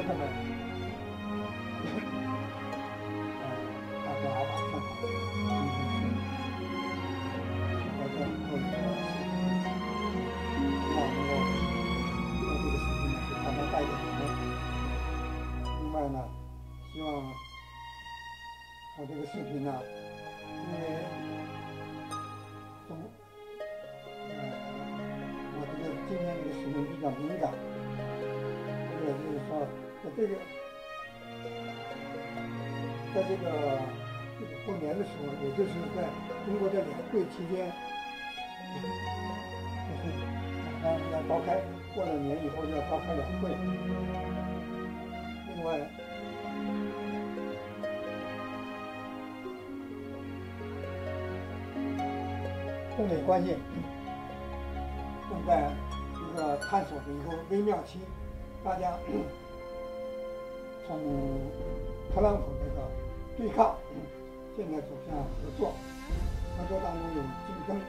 客们，大家把看法我在做一个视频，希望能够用这个视频呢给大家带点什么。另外呢，希望我这个视频呢，因为我这个今天这个视频比较敏感，也就是说，在这个过年的时候，也就是在中国这两会期间，就是马上要召开，过了年以后要召开两会。另外，中美关系正在一个探索的一个微妙期，大家从特朗普这个对抗，现在走向合作，合作当中有竞争，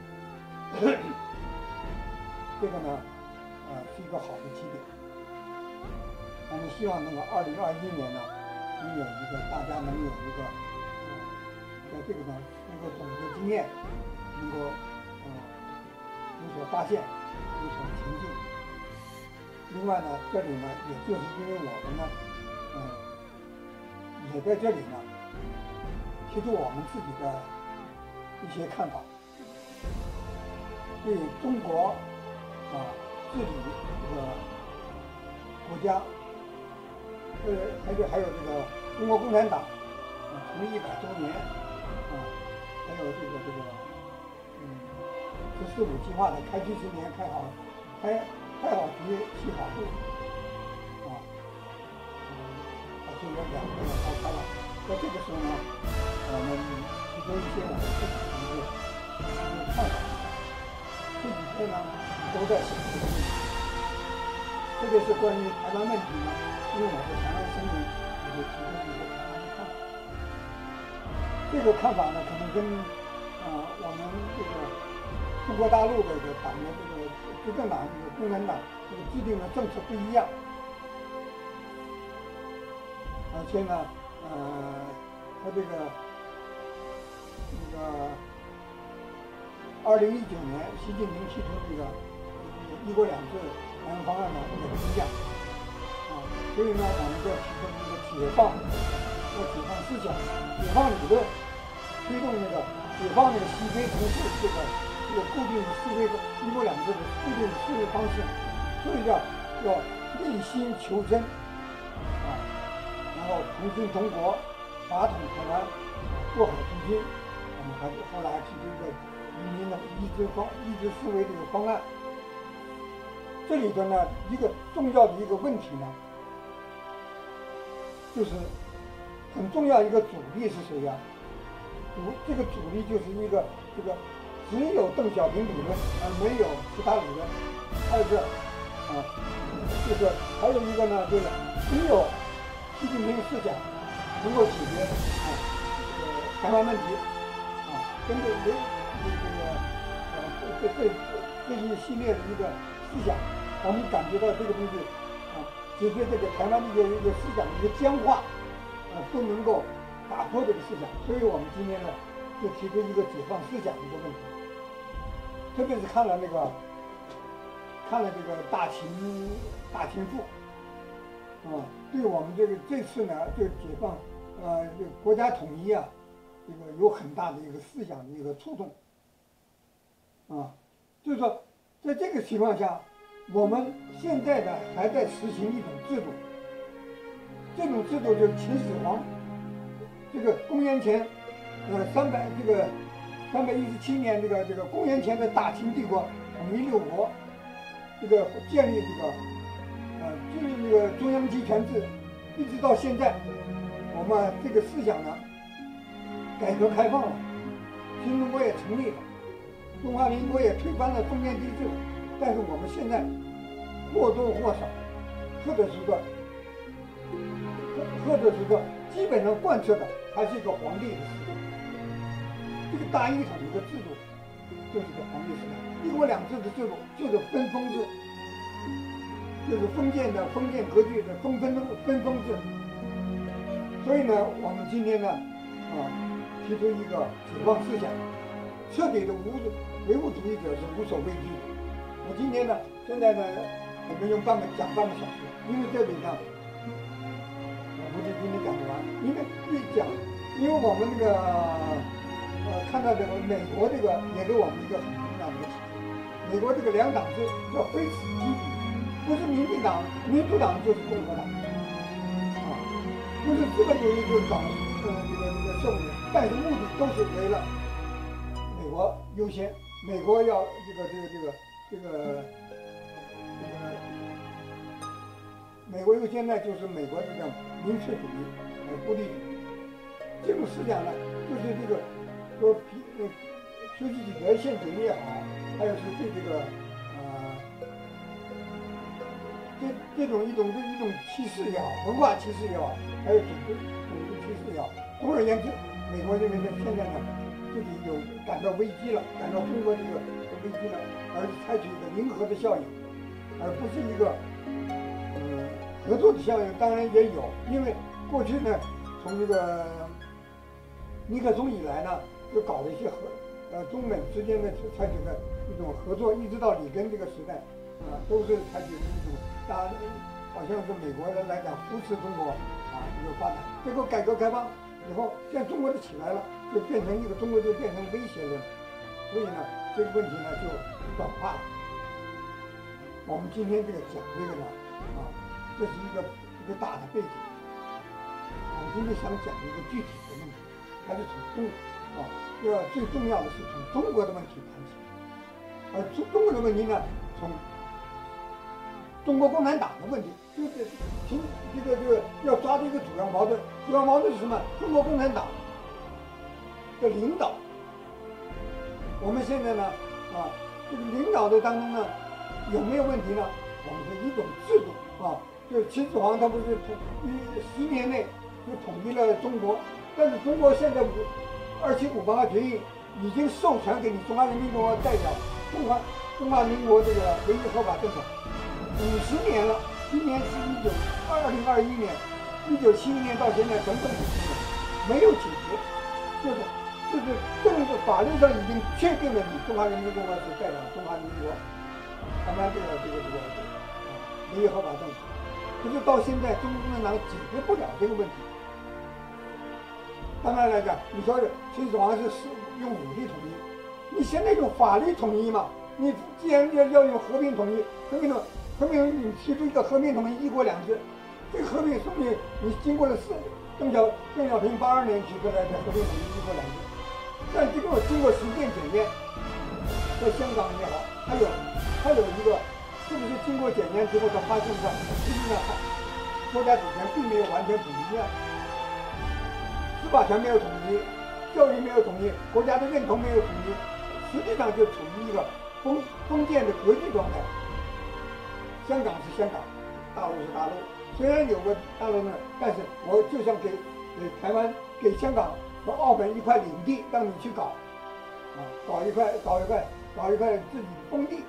这个呢，是一个好的起点。我们希望那个2021年呢，能有一个大家能有一个，在这个呢能够总结经验，能够有所发现，有所前进。另外呢，这里呢，也就是因为我们呢，也在这里呢，提出我们自己的一些看法，对中国治理这个国家，还有这个中国共产党成立100周年还有这个“十四五”计划的开局之年开好局，起好步把这个两会召开了。在这个时候呢，我们提出一些我们自己的一个看法。这几天呢，都在想这个问题，特别是关于台湾问题呢，因为我是台湾生人，我就提出一些台湾的看法。这个看法呢，可能跟我们这个中国大陆的这个党的这个执政党、这个共产党这个制定的政策不一样，而且呢，他这个2019年习近平提出这个“一国两制”两个方案呢也不一样所以呢，我们就提出一个解放思想、解放理论，推动那个解放那个西非城市这个固定的思维的“一国两制”的固定的思维方式，所以要立心求真然后同心同国，法统台湾，过海图经。我们后来提出一个移民的移植思维这个方案。这里头呢，一个重要的一个问题呢，就是很重要一个主力是谁呀？这个主力就是一个只有邓小平理论而没有其他理论。还有就是还有一个呢，就是只有习近平思想能够解决台湾问题根据这一系列的一个思想，我们感觉到这个东西解决这个台湾的一个思想的一个僵化都能够打破这个思想。所以我们今天呢就提出一个解放思想的一个问题，特别是看了这个大秦赋对我们这次呢这个解放这个国家统一这个有很大的一个思想的一个触动就是说在这个情况下，我们现在呢还在实行一种制度，这种制度就是秦始皇这个公元前317年这个公元前的大秦帝国统一6国，这个建立这个中央集权制，一直到现在，我们这个思想呢改革开放了，新中国也成立了，中华民国也推翻了封建帝制，但是我们现在或多或少，或者是说基本上贯彻的还是一个皇帝的思想。这个大一统的制度就是个皇帝思想，一国两制的制度就是分封制。 就是封建割据的分封制。所以呢，我们今天呢，提出一个解放思想，彻底的唯物主义者是无所畏惧的。我今天呢，现在呢，我们用讲半个小时，因为这里呢，我估计今天讲不完，因为因为我们这个看到这个美国这个也给我们一个很重要的启示。美国这个两党制叫非此即彼，不是民主党就是共和党，不是资本主义就是搞这个社会，但是目的都是为了美国优先，美国要美国优先呢，就是美国这个民粹主义孤立主义，这种思想呢，就是这个说修昔底德陷阱也好，还有是对这个这种一种歧视也好，文化歧视也好，还有种族歧视也好，总而言之，美国人民呢现在呢自己感到危机了，感到中国这个危机了，而采取一个零和的效应，而不是一个合作的效应。当然也有，因为过去呢，从这个尼克松以来呢，就搞了一些中美之间的采取的一种合作，一直到里根这个时代，都是采取的一种好像是美国人来讲扶持中国一个发展。结果改革开放以后，现在中国就起来了，就变成中国就变成威胁了。所以呢，这个问题呢就转化了。我们今天讲这个呢，这是一个大的背景。我们今天想讲一个具体的问题，还是从最重要的是从中国的问题谈起，而中国的问题呢，从中国共产党的问题，就是这个要抓住一个主要矛盾，主要矛盾是什么？中国共产党的领导，我们现在呢，这个领导的当中呢，有没有问题呢？我们是一种制度就是秦始皇他不是10年内就统一了中国，但是中国现在2758决议已经授权给你中华人民共和国代表中华民国这个唯一合法政府50年了，今年是2021年，1971年到现在整整50年，没有解决，就是政治法律上已经确定了你中华人民共和国是代表中华民国他们这个唯一合法政府，可是到现在中国共产党解决不了这个问题。当然来讲，你说秦始皇是用武力统一，你现在用法律统一嘛？你既然要用和平统一，你提出一个和平统一1国2制，这个和平说明你经过了邓小平82年提出来的和平统一1国2制，但经过实践检验，在香港也好，还有一个是不是经过检验之后，他发现实际上国家主权并没有完全统一司法权没有统一，教育没有统一，国家的认同没有统一，实际上就处于一个封建的割据状态。香港是香港，大陆是大陆，虽然有个大陆呢，但是我就想给台湾、给香港和澳门一块领地，让你去搞一块自己的封地。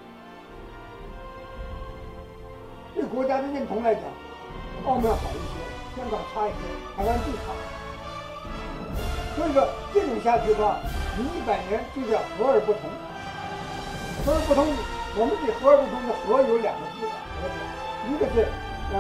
对国家的认同来讲，澳门好一些，香港差一些，台湾最差。所以说这种下去的话，你100年就叫和而不同。和而不同，我们这和而不同的和有2个字，一个是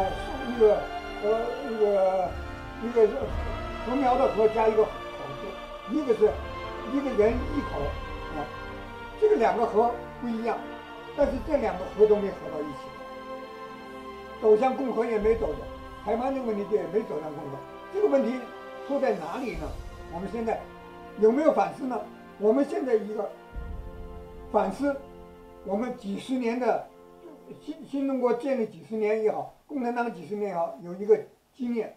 一个禾苗的禾加一个口字，一个是一个人一口这个2个和不一样，但是这2个和都没合到一起，走向共和也没走的，台湾这个问题也没走向共和。这个问题出在哪里呢？我们现在有没有反思呢？我们现在一个反思，我们几十年的新中国建立几十年也好，共产党几十年也好，有一个经验，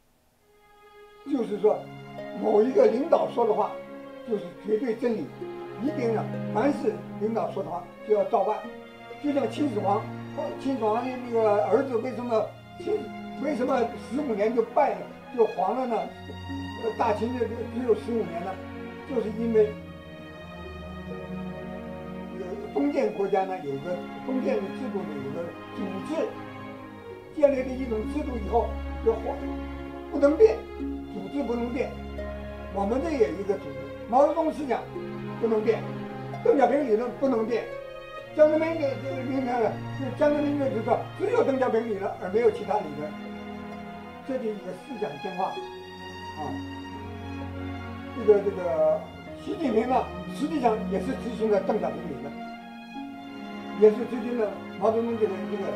就是说某一个领导说的话就是绝对真理，一定呢，凡是领导说的话就要照办。就像秦始皇的那个儿子为什么15年就败了就黄了呢？大秦只有15年呢，就是因为封建国家呢，有个封建的制度呢，有个组织建立的一种制度以后，就不能变，组织不能变。我们这也有一个组织，毛泽东思想不能变，邓小平理论不能变，江泽民的这个理论，江泽民的就说只有邓小平理论，而没有其他理论，这就是一个思想进化啊。这个习近平呢，实际上也是执行了邓小平理论，也是执行了毛泽东这个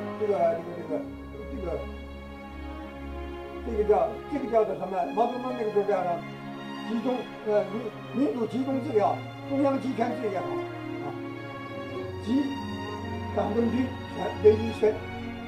叫做什么？毛泽东那个时候叫呢，集中民主集中治疗，中央集权制也好啊，集党政军权为一身，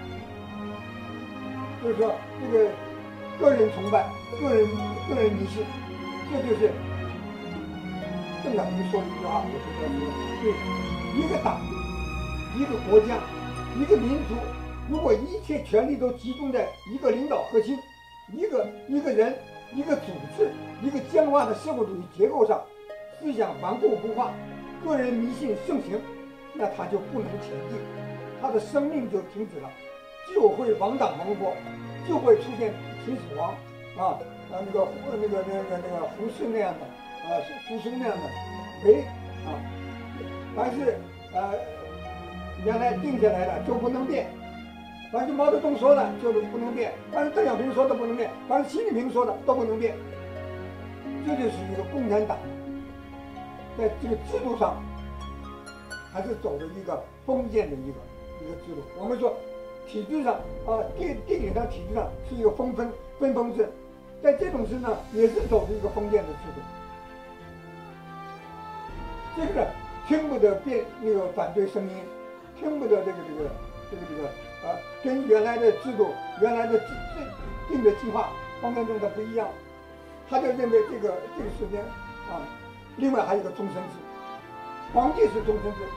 就是说这个个人崇拜、个人迷信，这就是邓小平说的一句话，就是说，对一个党、一个国家、一个民族，如果一切权力都集中在一个领导核心、一个人、一个组织、一个僵化的社会主义结构上，思想顽固不化，个人迷信盛行，那他就不能前进，他的生命就停止了，就会亡党亡国，就会出现秦始皇那个胡适那样的胡适那样的凡是原来定下来的就不能变，凡是毛泽东说的就是不能变，凡是邓小平说的不能变，凡是习近平说的都不能变。这就是一个共产党在这个制度上还是走的一个封建的一个制度。我们说体制上地理上体制上是一个分封制，在这种制呢也是走的一个封建的制度。这个听不得反对声音，听不得跟原来的制度、原来的定的计划方针政策不一样，他就认为这个时间另外还有一个终身制，皇帝是终身制，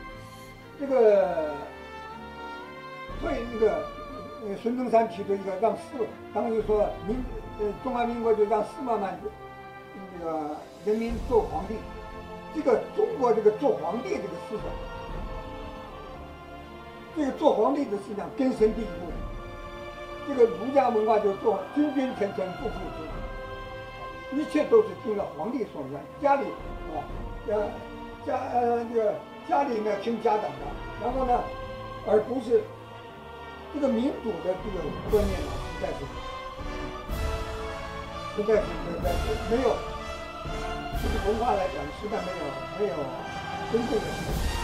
所以孙中山提出一个当时说中华民国就让4万人民做皇帝。这个中国做皇帝这个思想，这个做皇帝的思想根深蒂固。这个儒家文化就做君君臣臣父父子子，一切都是听了皇帝说的，家里家里呢听家长的，然后呢，而不是这个民主的这个观念呢，实在是没有。这个文化来讲，实在没有真正的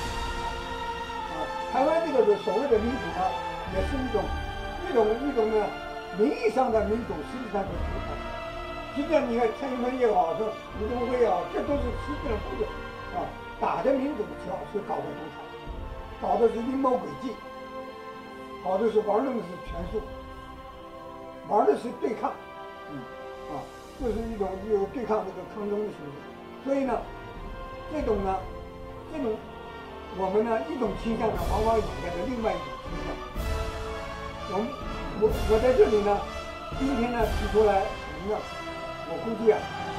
台湾这个所谓的民主呢，也是一种呢名义上的民主，实际上是独裁。实际上你看蔡英文也好，说李登辉也好，这都是实际上都是打着民主的旗号是搞的独裁，搞的是阴谋诡计，搞的是玩弄的是权术，玩的是对抗，就是一种对抗抗争的形式。所以呢，这种我们呢一种倾向呢，往往掩盖着另外一种倾向。我在这里呢，今天呢提出来什么呢？我估计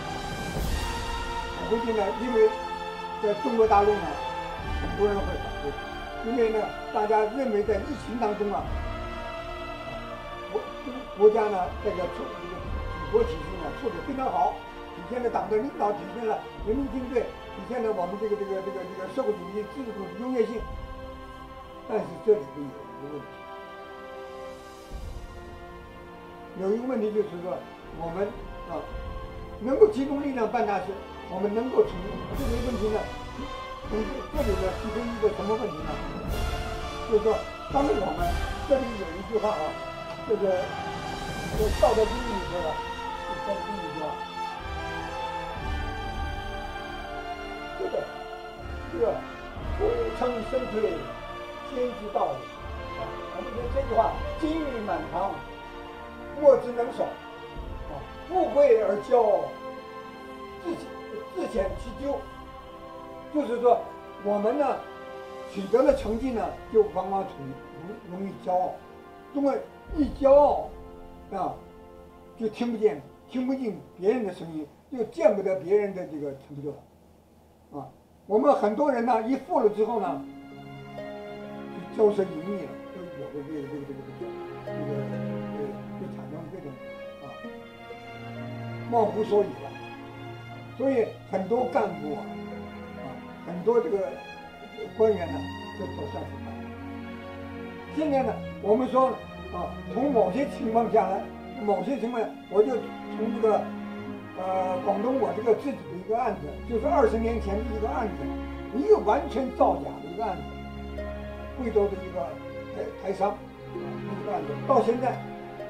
呢，因为在中国大陆呢，很多人会反对，因为呢，大家认为在疫情当中国家呢这个治国体制呢做得非常好，体现了党的领导，体现了人民军队，体现了我们这个社会主义制度的优越性。但是这里边有一个问题，就是说我们能够集中力量办大事，我们能够从这个问题呢，从这里呢提出一个什么问题呢？就是说，当我们这里有一句话这道德经里说的，道德经里说，功成身退，天之道也。我们觉得这句话金玉满堂，莫之能守。富贵而骄傲，自遣其咎。就是说，我们呢取得了成绩呢，就往往容易骄傲，因为一骄傲就听不进别人的声音，就见不得别人的这个成就了。我们很多人呢，一富了之后呢， 销声匿迹了，都有的就产生这种貌合所以了。所以很多干部很多这个官员呢就走向腐败。现在呢，我们说从某些情况下来，我就从这个广东我这个自己的一个案子，就是20年前的一个案子，一个完全造假的一个案子，贵州的一个台商一个案子，到现在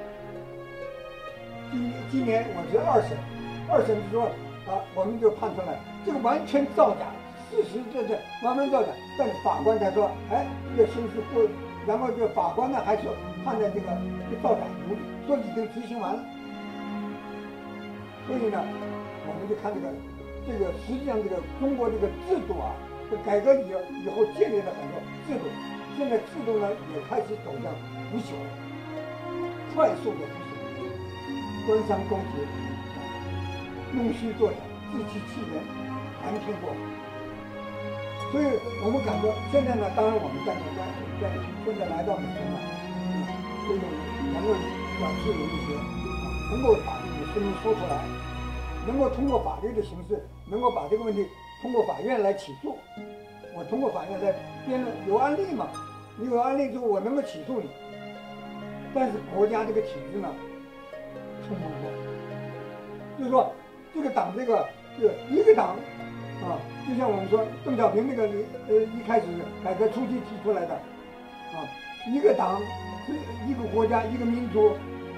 今年我是二审说我们就判出来这个完全造假，事实这是完全造假，但是法官才说，哎，这个刑事不，然后这个法官呢还说判在这个造假无理，说已经执行完了。所以呢，我们就看这个实际上这个中国这个制度这改革以后建立了很多制度，现在制度呢也开始走向腐朽，快速的腐朽，官商勾结，弄虚作假，自欺欺人，瞒天过海。所以我们感觉现在呢，当然我们现在来到美国呢，这种言论自由一些，能够把这个声音说出来，能够通过法律的形式，能够把这个问题通过法院来起诉。我通过法院来辩论，有案例嘛？你有案例之后，我能够起诉你。但是国家这个体制呢，冲动过，就是说这个党一个党就像我们说邓小平那个一开始改革初期提出来的一个党是一个国家一个民族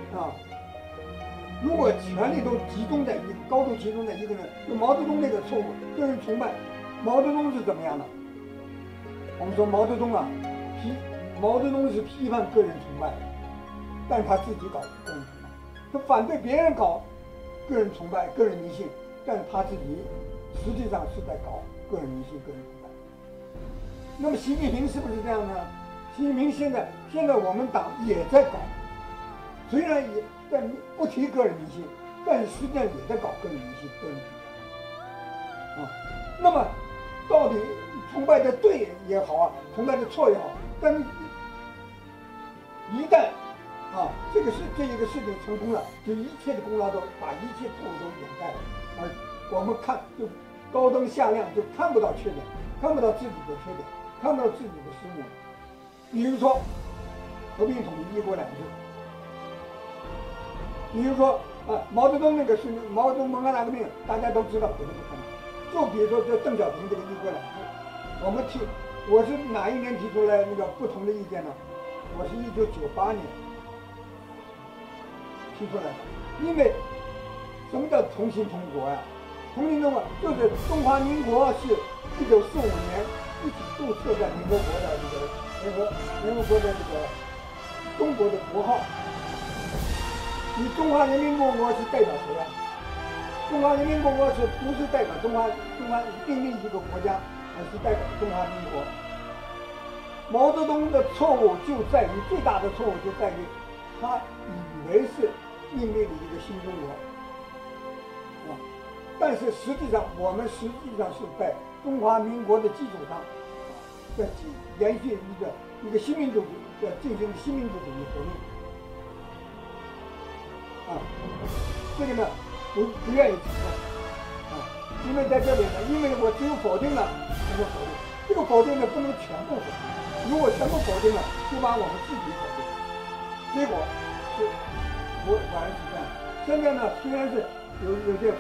如果权力都高度集中在一个人，就毛泽东那个错误，个人崇拜。毛泽东是怎么样的？我们说毛泽东是批判个人崇拜，但是他自己搞个人崇拜，他反对别人搞个人崇拜、个人迷信，但是他自己实际上是在搞个人迷信、个人崇拜。那么习近平是不是这样呢？习近平现在我们党也在搞，虽然也但不提个人迷信，但是实际上也在搞个人迷信、个人崇拜那么到底崇拜的对也好崇拜的错也好，但一旦这一个事情成功了，就一切的功劳都把一切错误都掩盖了，而我们看就高灯下亮，就看不到缺点，看不到自己的缺点，看不到自己的失误。比如说和平统一、一国两制，比如说毛泽东那个是毛泽东文化大革命，大家都知道不是不可能。就比如说这邓小平这个一国两制，我是哪一年提出来那个不同的意见呢？我是1998年提出来的。因为什么叫同心同国呀？同心同国就是中华民国是1945年一起注册在联合国的联合国的中国的国号。你中华人民共和国是代表谁呀？中华人民共和国是不是代表中华另一个国家，而是代表中华民国？毛泽东的错误最大的错误就在于，他以为是另类的一个新中国，但是我们实际上是在中华民国的基础上，在延续一个新民主主义，进行新民主主义革命。这个呢不愿意承认因为在这里呢，因为我只有否定了才能否定，这个否定呢不能全部否定，如果全部否定了，就把我们自己否定，结果是果然是这样。现在呢，虽然是有些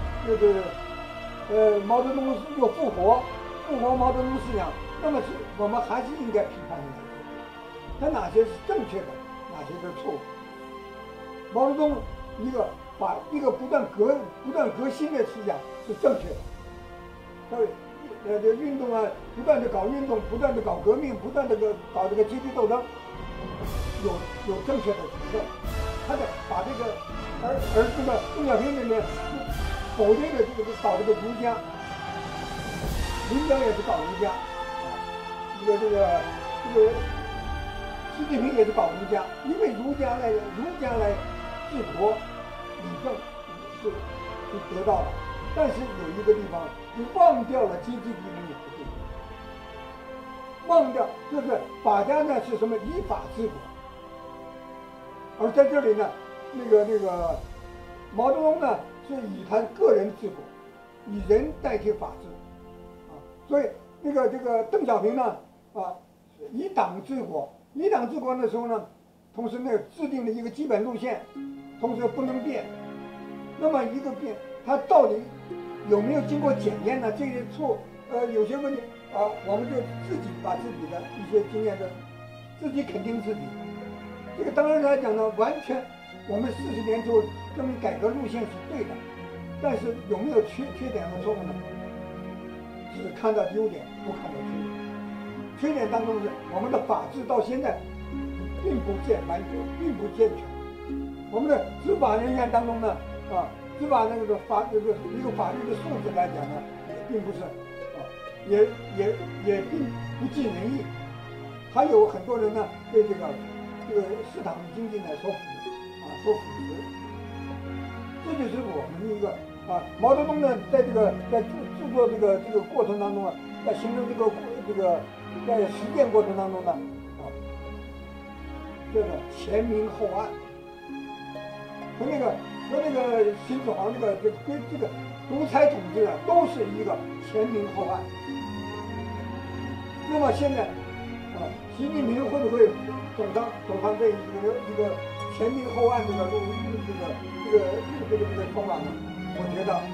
毛泽东又复活毛泽东思想，那么我们还是应该批判他哪些是正确的，哪些是错误。毛泽东把一个不断革新的思想是正确的，这运动不断的搞运动，不断的搞革命，不断的搞这个阶级斗争，有正确的成分。他得把这个而这个邓小平里面否定的搞这个儒家，林彪也是搞儒家，这个习近平也是搞儒家，因为儒家来治国理政是得到了，但是有一个地方你忘掉了阶级敌人也不对， 忘掉就是法家呢是什么以法治国，而在这里呢，那个毛泽东呢是以他个人治国，以人代替法治，啊，所以这个邓小平呢以党治国，以党治国的时候呢，同时呢制定了一个基本路线，同时不能变。那么一个变，它到底有没有经过检验呢？这些错有些问题我们就自己把自己的一些经验的自己肯定自己。这个当然来讲呢，完全我们40年之后证明改革路线是对的，但是有没有缺点和错误呢？只看到优点，不看到缺点。缺点当中是我们的法治到现在并不健全，我们的执法人员当中呢执法一个法律的素质来讲呢，也并不是也并不尽人意，还有很多人呢对这个市场经济呢所腐蚀，这就是我们一个毛泽东呢在制作这个过程当中在形成这个在实践过程当中呢这个前明后暗，和那个秦始皇这个独裁统治都是一个前明后暗。那么现在习近平会不会走上这一个前明后暗这个方法呢？我觉得，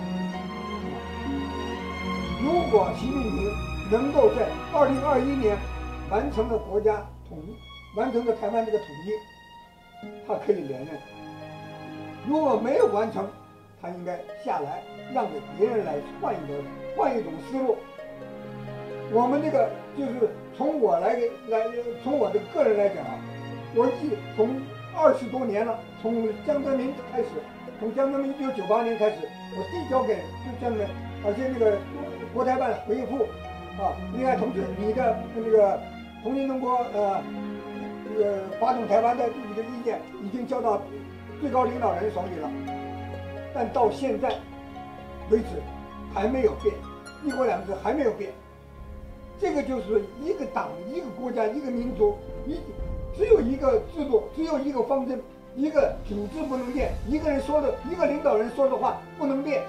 如果习近平能够在2021年完成了国家统一，完成了台湾这个统一，他可以连任。如果没有完成，他应该下来，让给别人来换一种思路。我们这个就是从我的个人来讲我从20多年了，从江泽民开始，从江泽民1998年开始，我递交给江泽民，而且那个国台办回复另外同志，你的那个同新中国发动台湾的这个意见已经交到最高领导人手里了，但到现在为止还没有变，一国两制还没有变。这个就是一个党、一个国家、一个民族，只有一个制度，只有一个方针，一个组织不能变，一个领导人说的话不能变。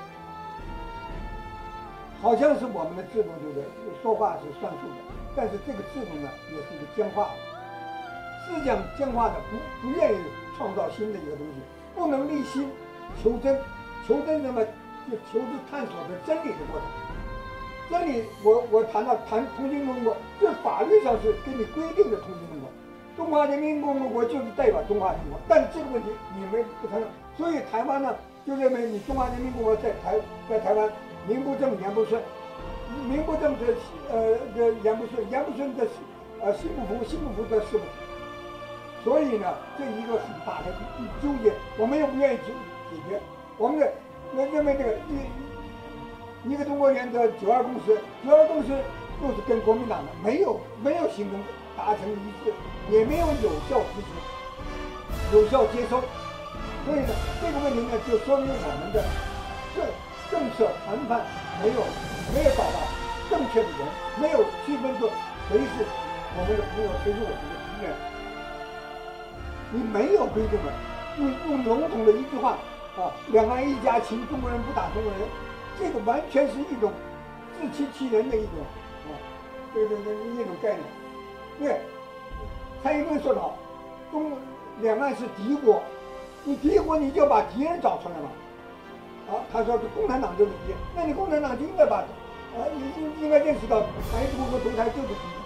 好像是我们的制度就是说话是算数的，但是这个制度呢也是一个僵化的，思想僵化的，不愿意创造新的一个东西，不能立心求真，那么就求知探索的真理的过程。真理，我谈同新中国，这法律上是给你规定的同新中国，中华人民共和国就是代表中华民国，但是这个问题你们不承认，所以台湾呢就认为你中华人民共和国在台湾名不正言不顺，名不正则言不顺，言不顺则心不服，心不服则事不服。所以呢，这一个很大的纠结，我们又不愿意解决，我们认为这个一个中国原则，92共识就是跟国民党的没有形成达成一致，也没有有效支持、有效接收，所以呢，这个问题呢就说明我们的政策谈判没有找到正确的人，没有区分出谁是我们的朋友，谁是我们的敌人。你没有规定了，用笼统的一句话两岸一家亲，中国人不打中国人。这个完全是一种自欺欺人的一种一种概念。因为蔡英文说得好，两岸是敌国，你敌国你就把敌人找出来嘛。他说共产党就是敌人，那你共产党就应该应该认识到台独和独裁就是敌人。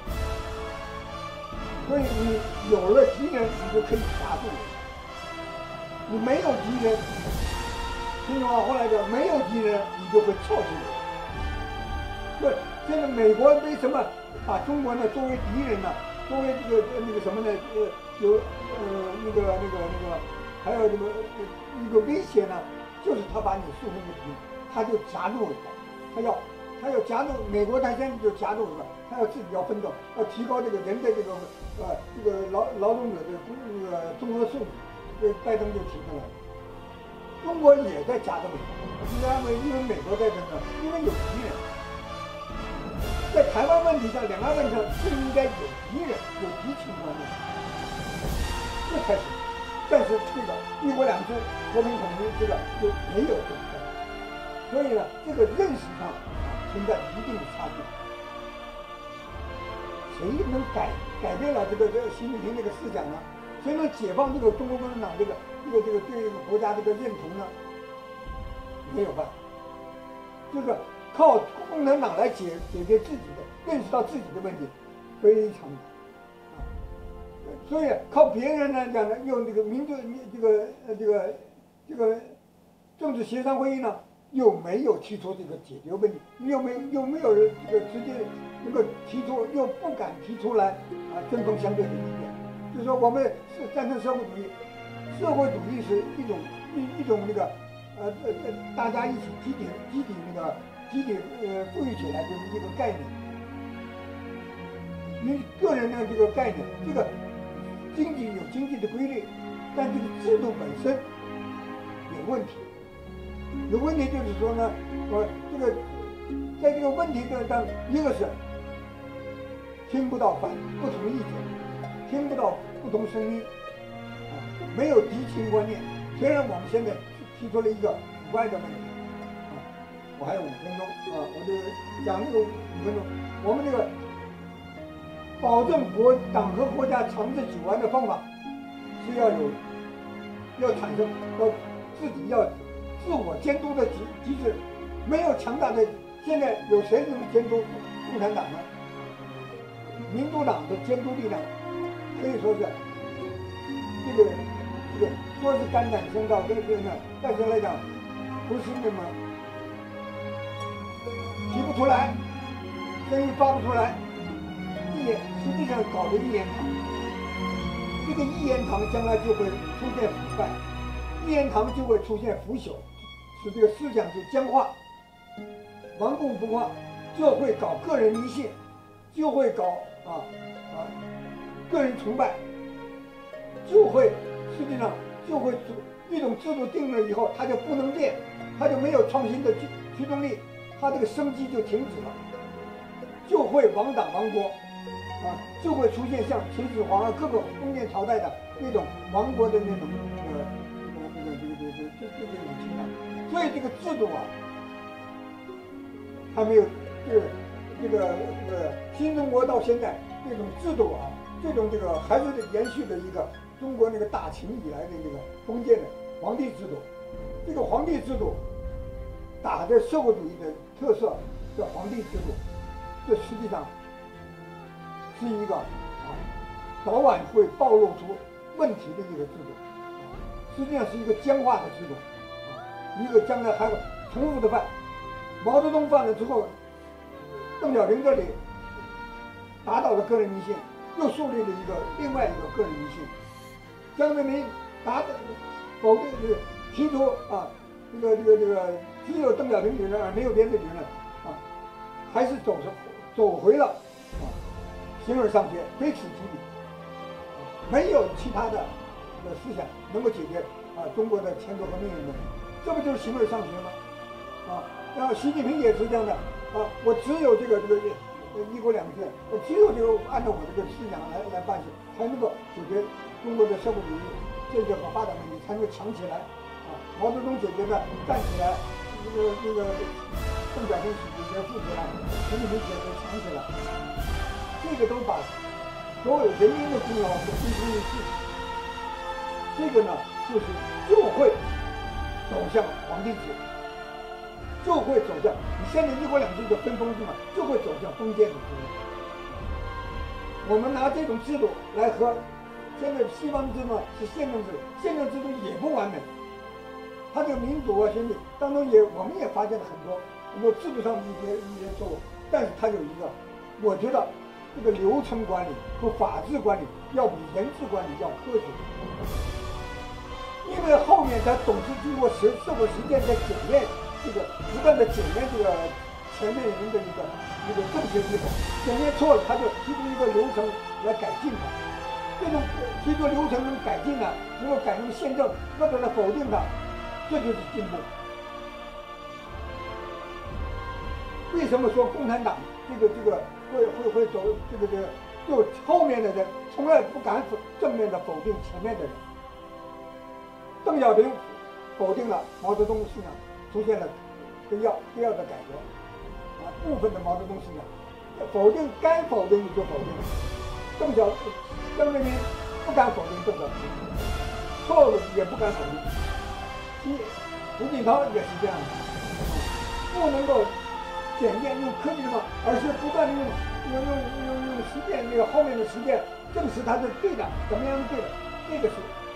所以你有了敌人，你就可以夹住人；你没有敌人。听话，后来讲没有敌人，你就会操纵人。对，现在美国为什么把中国呢作为敌人呢？作为那个什么呢？还有一个威胁呢？就是他把你树成一个敌人，他就夹住了，他要夹住美国，他现在就夹住了，他要自己要奋斗，要提高这个人的这个劳动者的综合素质，拜登就提出来了。中国也在夹着美国，因为美国在这呢，因为有敌人。 在台湾问题上、两岸问题上是应该有敌人、有敌情观念，这才是。但是这个一国两制、和平统一这个就没有这个，所以呢，这个认识上存在一定的差距。谁能改变了这个习近平这个思想呢？谁能解放这个中国共产党这个对这个国家这个认同呢？没有办法，就是靠共产党来解决自己的，认识到自己的问题，非常难啊。所以靠别人来讲呢，用这个民主这个政治协商会议呢，又没有提出这个解决问题，又没有人这个直接能够提出，又不敢提出来啊针锋相对的意见。就是说，我们是赞成社会主义，社会主义是一种那个大家一起集体富裕起来就是一个概念。你个人的这个概念，这个经济有经济的规律，但这个制度本身有问题。有问题就是说呢，这个在这个问题上，一个是听不到不同意见，听不到不同声音，没有敌情观念。虽然我们现在提出了一个古怪的问题，我还有5分钟我就讲这个5分钟。我们这个保证党和国家长治久安的方法是要产生自己要自我监督的机制。没有强大的，现在有谁能监督共产党呢？民主党的监督力量可以说是这个说是肝胆相照，但是来讲不是那么提不出来，声音发不出来，实际上搞的一言堂。这个一言堂将来就会出现腐败，一言堂就会出现腐朽，使这个思想就僵化、顽固不化，就会搞个人迷信，就会搞个人崇拜，就会实际上就会一种制度定了以后，它就不能变，它就没有创新的驱动力，它这个生机就停止了，就会亡党亡国。就会出现像秦始皇各个封建朝代的那种亡国的那种这种情况。所以这个制度还没有这个新中国到现在这种制度这个还是延续的一个中国那个大秦以来的这个封建的皇帝制度。这个皇帝制度打着社会主义的特色的皇帝制度，这实际上是一个早晚会暴露出问题的一个制度，实际上是一个僵化的制度，一个将来还会重复的犯。毛泽东犯了之后，邓小平这里打倒了个人迷信，又树立了另外一个个人迷信。江泽民否定提出这个只有邓小平理论而没有别的理论还是走回了形而上学，非此即彼，没有其他的思想能够解决中国的前途和命运问题，这不就是形而上学吗？然后习近平也是这样的我只有这个一国两制，我只有这个按照我这个思想来办事，才能够解决中国的社会主义建设和发展问题，才能够强起来毛泽东解决的站起来，邓小平解决富起来，习近平解决强起来。这个都把所有人民的功劳都归功于自己，这个呢就会走向皇帝制，就会走向你现在一国两制的分封制嘛，就会走向封建的制度。我们拿这种制度来和现在西方制呢是宪政制度，宪政制度也不完美，它这个民主选举当中我们也发现了很多制度上的一些错误，但是它有一个，我觉得这个流程管理和法治管理要比人治管理要科学，因为后面它总是经过社会实践在检验不断的检验这个前面人的一个正确与否，检验错了，他就提出一个流程来改进它。这种提出流程能改进呢，能够改成宪政，或者是否定它，这就是进步。 为什么说共产党会走就后面的人从来不敢正面的否定前面的人？邓小平否定了毛泽东思想，出现了必要的改革啊，部分的毛泽东思想否定该否定的就否定，邓小平不敢否定邓小平，错误也不敢否定。胡锦涛也是这样的，不能够简便用科技的方法，而是不断的用实践那个后面的实践证实它是对的，怎么样是对的，这个是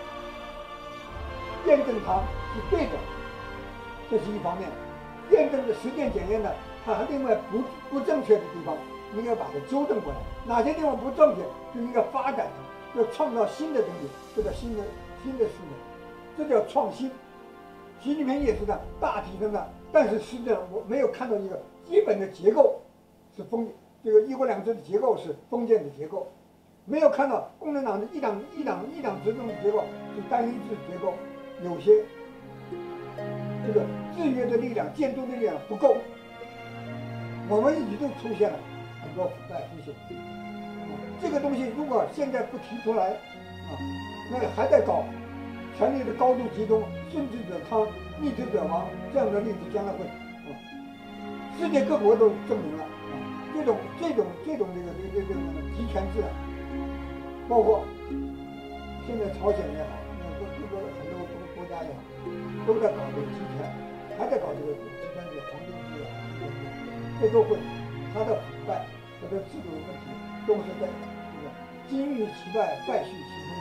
验证它是对的，这是一方面。验证的实践检验的，它还另外不正确的地方，应该把它纠正过来。哪些地方不正确，就应该发展它，要创造新的东西，这叫新的思维，这叫创新。习近平也是这样，大提升的，但是实际上我没有看到一个基本的结构是这个一国两制的结构是封建的结构，没有看到共产党的一党执政的结构是单一制结构，有些这个制约的力量、监督的力量不够，我们已经出现了很多腐败腐朽。这个东西如果现在不提出来那还在搞权力的高度集中，顺之者康，逆之者亡，这样的例子将来会世界各国都证明了这种集权制包括现在朝鲜也好，各个很多国家也好，都在搞这个集权，还在搞这个集权制、皇帝制这都会它的腐败、它的制度的问题，都是在金玉其外，败絮其中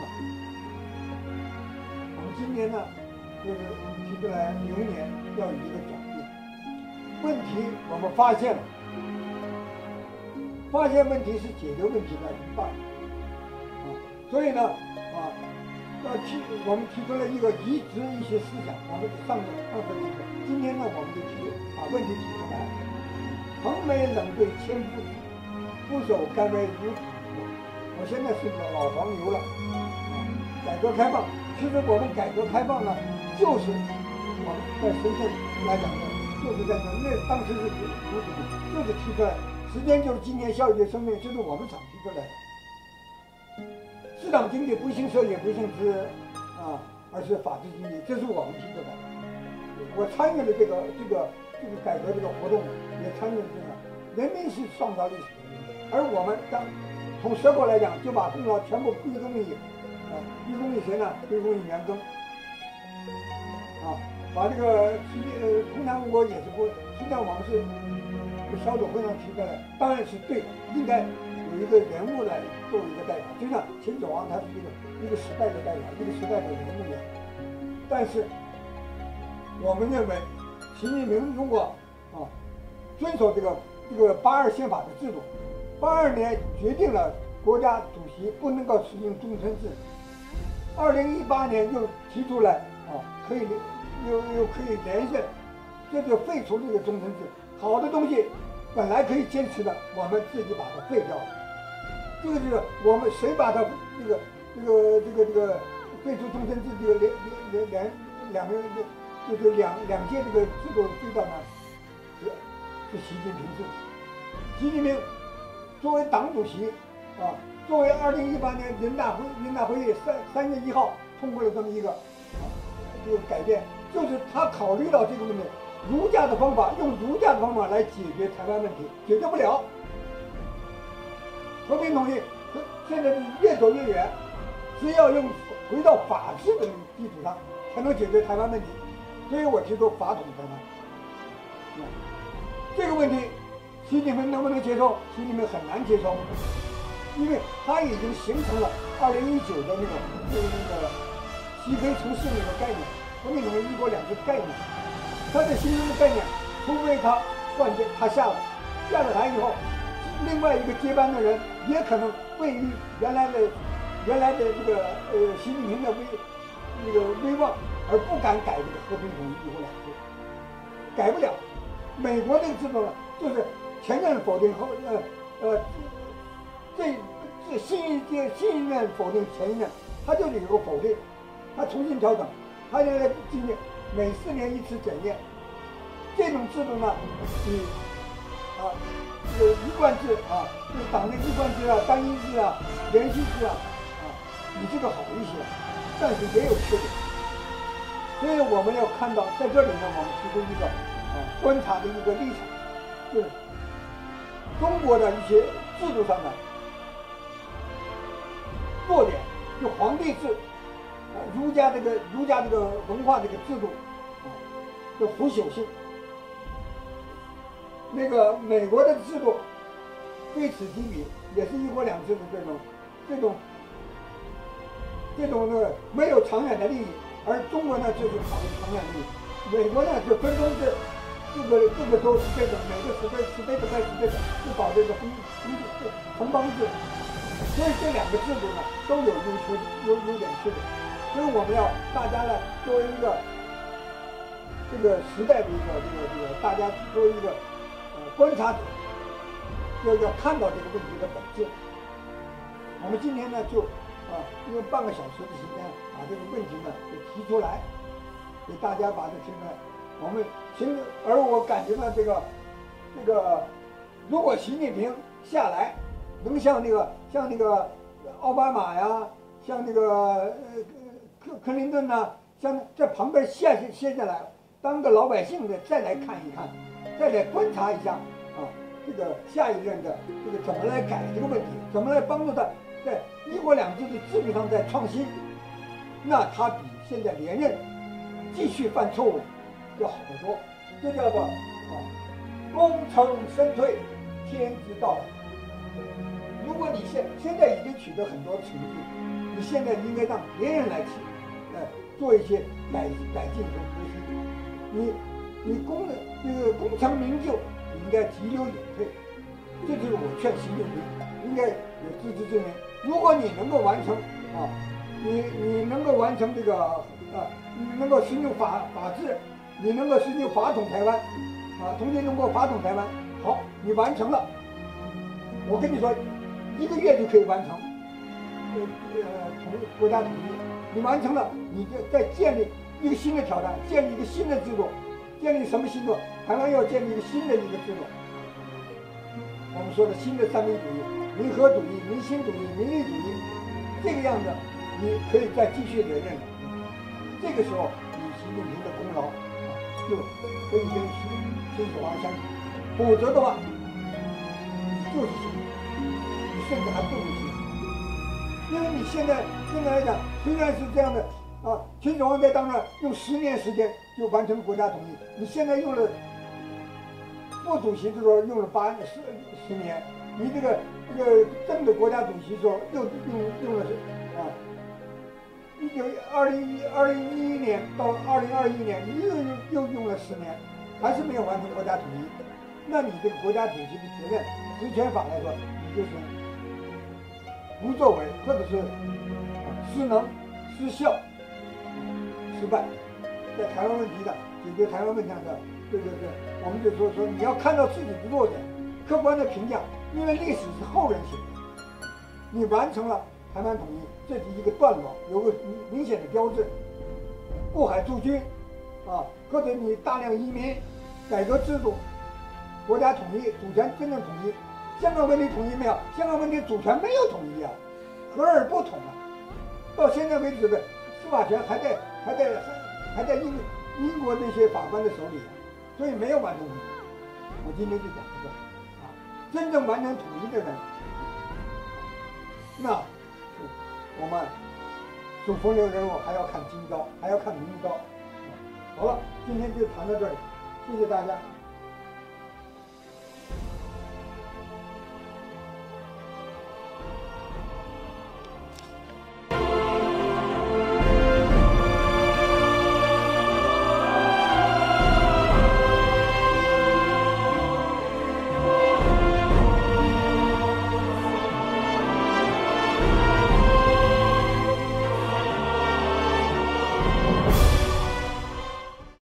我们今年呢，就是提出来明年要有一个转变。问题我们发现了，发现问题是解决问题的一半所以呢我们提出了一个移植一些思想，我们上次提出，今天呢我们就把问题提出来。横眉冷对千夫指，俯首甘为孺子。我现在是个老黄牛了改革开放，其实我们改革开放呢，就是我们在深圳来讲呢，就是在那当时是如此，就是提出来，时间就是今天，效益就是生命，这是我们厂提出来的。市场经济不兴社也不兴资而是法治经济，这是我们提出来的。我参与了这个改革这个活动，也参与了这个。人民是创造历史的人，而我们从社会来讲，就把功劳全部归功于谁呢？归功于袁庚把这个共产国也是不，实际上我们是小组会上提出来，当然是对，应该有一个人物来作为一个代表，就像秦始皇他是一个时代的代表，一个时代的人物一样。但是我们认为，习近平如果遵守这个82宪法的制度，82年决定了国家主席不能够实行终身制，2018年又提出来可以又可以连任，这就废除这个终身制。好的东西本来可以坚持的，我们自己把它废掉了。这个就是我们谁把它这个废除终身制这个两届这个制度废掉呢？是习近平自己。习近平作为党主席作为2018年人大会议3月1号通过了这么一个改变，就是他考虑到这个问题，用儒家的方法来解决台湾问题，解决不了。和平统一现在是越走越远，只要回到法治的基础上，才能解决台湾问题。所以我提出法统台湾。这个问题，习近平能不能接受？习近平很难接受，因为他已经形成了2019的那个西非城市那个概念，和平统一、一国两制概念。他的形成的概念，除非他下了台以后，另外一个接班的人也可能位于原来的这个习近平的威望，而不敢改这个和平统一、一国两制，改不了。美国这个制度呢，就是前任否定后这新一任否定前一任，他就是有个否定，他重新调整，他现在今年每4年一次检验。这种制度呢，比这个一贯制啊，就是党的一贯制啊、单一制啊、连续制啊，比这个好一些，但是也有缺点。所以我们要看到，在这里呢，我们提出一个观察的一个立场，就是中国的一些制度上的弱点，就皇帝制，儒家这个文化这个制度的腐朽性。那个美国的制度对此提彼，也是一国两制的这种那个没有长远的利益，而中国呢就是考虑长远利益，美国呢是分封制，各个州是这种，每个state by state就搞这个城邦制，所以这两个制度呢都有优点缺点，所以我们要大家呢作为一个这个时代的一个大家作为一个观察者，要看到这个问题的本质。我们今天呢就用半个小时的时间把这个问题呢就提出来，给大家把这些呢我们而我感觉呢这个如果习近平下来能像那个奥巴马呀，像那个克林顿呐，像在旁边歇下来，当个老百姓的再来看一看，再来观察一下这个下一任的这个怎么来改这个问题，怎么来帮助他在一国两制的制度上再创新，那他比现在连任继续犯错误要好得多。这叫做功成身退，天之道。如果你现在已经取得很多成绩，你现在应该让别人来做一些改进和革新。你功成名就，你应该急流勇退。这就是我劝习近平应该有自知之明。如果你能够完成你能够完成这个你能够实行法治，你能够实行法统台湾统一中国，法统台湾，好，你完成了，我跟你说，1个月就可以完成国家统一。你完成了，你就再建立一个新的挑战，建立一个新的制度，建立什么新制度？台湾要建立一个新的制度。我们说的新的三民主义、民和主义、民心主义、民利主义，这个样子，你可以再继续连任。这个时候，你习近平的功劳就可以跟秦始皇相比，否则的话，你就是习近平，你甚至还不如习近平。因为你现在来讲，虽然是这样的秦始皇在当上用10年时间就完成国家统一，你现在用了副主席的时候用了10年，你这个正的国家主席的时候又用了2011年到2021年，你又用了10年，还是没有完成国家统一。那你这个国家主席的责任，职权法来说，你就是不作为，或者是失能、失效、失败。在台湾问题的解决台湾问题上的，我们就说你要看到自己的弱点，客观的评价，因为历史是后人写的。你完成了台湾统一，这是一个段落，有个明显的标志。渡海驻军或者你大量移民，改革制度，国家统一，主权真正统一。香港问题统一没有？香港问题主权没有统一和而不统到现在为止的司法权还在英国这些法官的手里所以没有完成统一。我今天就讲这个真正完成统一的人，那我们主风流人物还要看今朝，还要看明朝。好了，今天就谈到这里，谢谢大家。